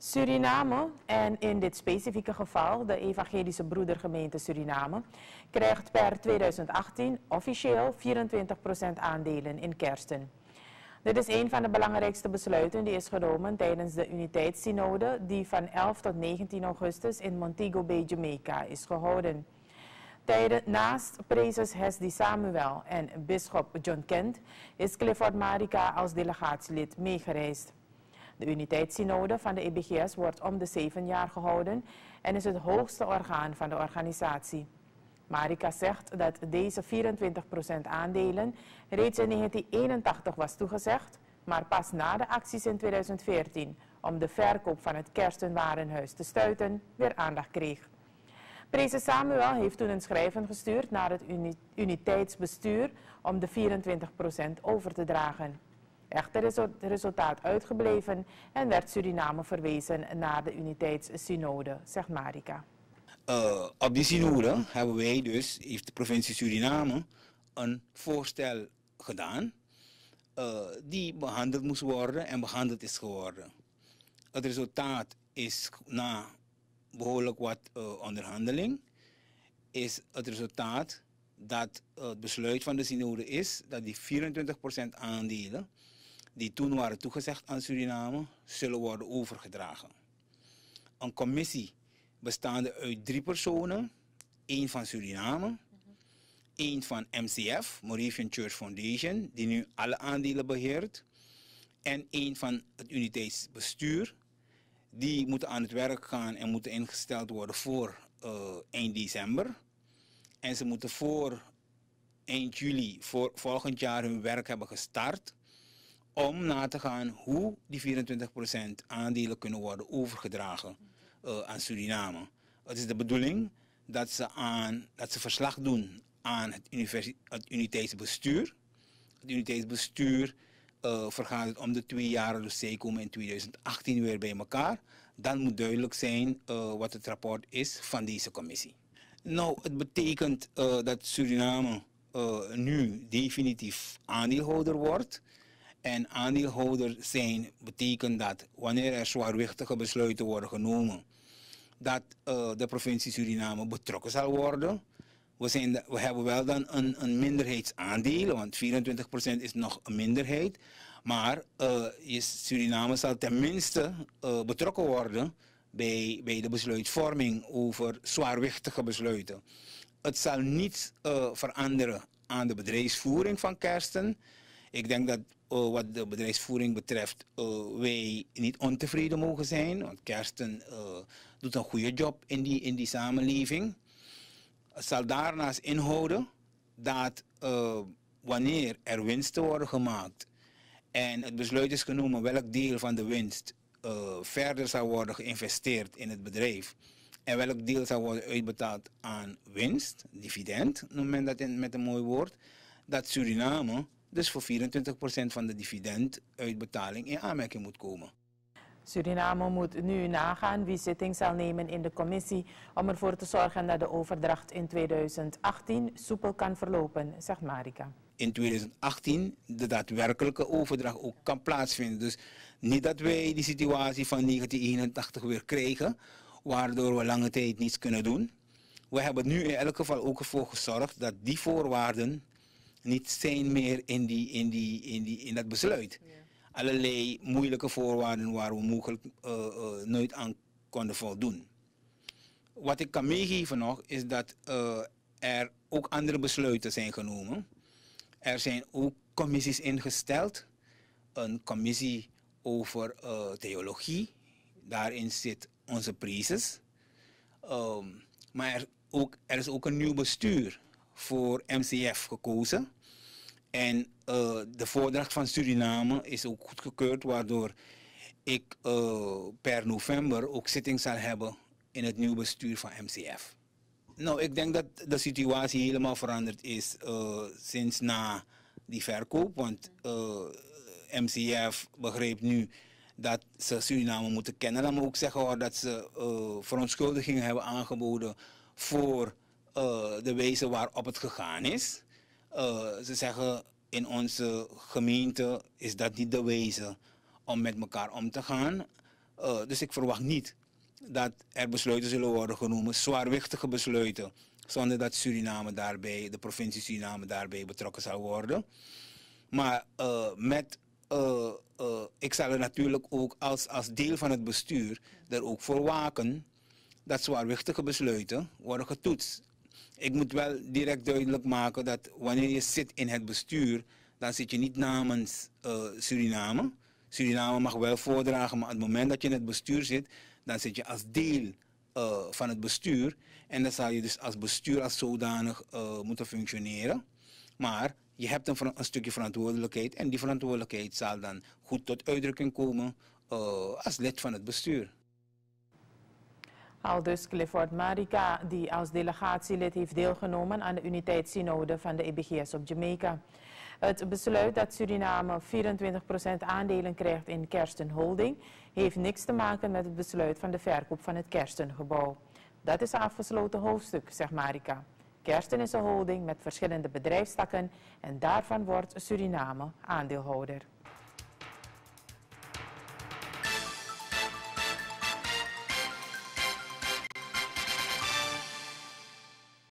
Suriname, en in dit specifieke geval de Evangelische Broedergemeente Suriname, krijgt per 2018 officieel 24% aandelen in Kersten. Dit is een van de belangrijkste besluiten die is genomen tijdens de Uniteitssynode die van 11 tot 19 augustus in Montego Bay, Jamaica is gehouden. Naast prezes Hesdy Samuel en bisschop John Kent is Clifford Marica als delegatielid meegereisd. De Uniteitssynode van de EBGS wordt om de 7 jaar gehouden en is het hoogste orgaan van de organisatie. Marica zegt dat deze 24% aandelen reeds in 1981 was toegezegd, maar pas na de acties in 2014 om de verkoop van het Kerstenwarenhuis te stuiten weer aandacht kreeg. Prezes Samuel heeft toen een schrijven gestuurd naar het uniteitsbestuur om de 24% over te dragen. Echter is het resultaat uitgebleven en werd Suriname verwezen naar de Uniteitssynode, zegt Marica. Op die synode hebben wij dus, heeft de provincie Suriname een voorstel gedaan die behandeld moest worden en behandeld is geworden. Het resultaat is na behoorlijk wat onderhandeling, is het resultaat dat het besluit van de synode is dat die 24% aandelen die toen waren toegezegd aan Suriname, zullen worden overgedragen. Een commissie bestaande uit 3 personen, 1 van Suriname, 1 van MCF, Moravian Church Foundation, die nu alle aandelen beheert, en 1 van het uniteitsbestuur, die moeten aan het werk gaan en moeten ingesteld worden voor eind december. En ze moeten voor eind juli voor volgend jaar hun werk hebben gestart om na te gaan hoe die 24% aandelen kunnen worden overgedragen aan Suriname. Het is de bedoeling dat ze verslag doen aan het uniteitsbestuur. Het uniteitsbestuur vergadert om de 2 jaar, dus zij komen in 2018 weer bij elkaar. Dan moet duidelijk zijn wat het rapport is van deze commissie. Nou, het betekent dat Suriname nu definitief aandeelhouder wordt. En aandeelhouder zijn betekent dat wanneer er zwaarwichtige besluiten worden genomen, dat de provincie Suriname betrokken zal worden. We hebben wel dan een minderheidsaandeel, want 24% is nog een minderheid. Maar Suriname zal tenminste betrokken worden bij de besluitvorming over zwaarwichtige besluiten. Het zal niet veranderen aan de bedrijfsvoering van Kersten. Ik denk dat wat de bedrijfsvoering betreft wij niet ontevreden mogen zijn. Want Kersten doet een goede job in die samenleving. Het zal daarnaast inhouden dat wanneer er winsten worden gemaakt en het besluit is genomen welk deel van de winst verder zal worden geïnvesteerd in het bedrijf en welk deel zal worden uitbetaald aan winst, dividend, noemt men dat met een mooi woord, dat Suriname dus voor 24% van de dividenduitbetaling in aanmerking moet komen. Suriname moet nu nagaan wie zitting zal nemen in de commissie om ervoor te zorgen dat de overdracht in 2018 soepel kan verlopen, zegt Marica. In 2018 de daadwerkelijke overdracht ook kan plaatsvinden. Dus niet dat wij die situatie van 1981 weer krijgen, waardoor we lange tijd niets kunnen doen. We hebben nu in elk geval ook ervoor gezorgd dat die voorwaarden niet zijn meer in dat besluit. Ja. Allerlei moeilijke voorwaarden waar we mogelijk nooit aan konden voldoen. Wat ik kan meegeven nog is dat er ook andere besluiten zijn genomen. Er zijn ook commissies ingesteld. Een commissie over theologie. Daarin zit onze prezes. Maar er is ook een nieuw bestuur voor MCF gekozen. En de voordracht van Suriname is ook goedgekeurd, waardoor ik per november ook zitting zal hebben in het nieuwe bestuur van MCF. Nou, ik denk dat de situatie helemaal veranderd is sinds na die verkoop. Want MCF begrijpt nu dat ze Suriname moeten kennen. Laat me ook zeggen hoor, dat ze verontschuldigingen hebben aangeboden voor de wijze waarop het gegaan is. Ze zeggen in onze gemeente is dat niet de wijze om met elkaar om te gaan. Dus ik verwacht niet dat er besluiten zullen worden genomen, zwaarwichtige besluiten, zonder dat Suriname daarbij, de provincie Suriname daarbij betrokken zal worden. Maar ik zal er natuurlijk ook als deel van het bestuur er ook voor waken dat zwaarwichtige besluiten worden getoetst. Ik moet wel direct duidelijk maken dat wanneer je zit in het bestuur, dan zit je niet namens Suriname. Suriname mag wel voordragen, maar op het moment dat je in het bestuur zit, dan zit je als deel van het bestuur. En dan zal je dus als bestuur als zodanig moeten functioneren. Maar je hebt een stukje verantwoordelijkheid en die verantwoordelijkheid zal dan goed tot uitdrukking komen als lid van het bestuur. Aldus Clifford Marica, die als delegatielid heeft deelgenomen aan de uniteitssynode van de EBGS op Jamaica. Het besluit dat Suriname 24% aandelen krijgt in Kersten Holding heeft niks te maken met het besluit van de verkoop van het Kerstengebouw. Dat is een afgesloten hoofdstuk, zegt Marica. Kersten is een holding met verschillende bedrijfstakken en daarvan wordt Suriname aandeelhouder.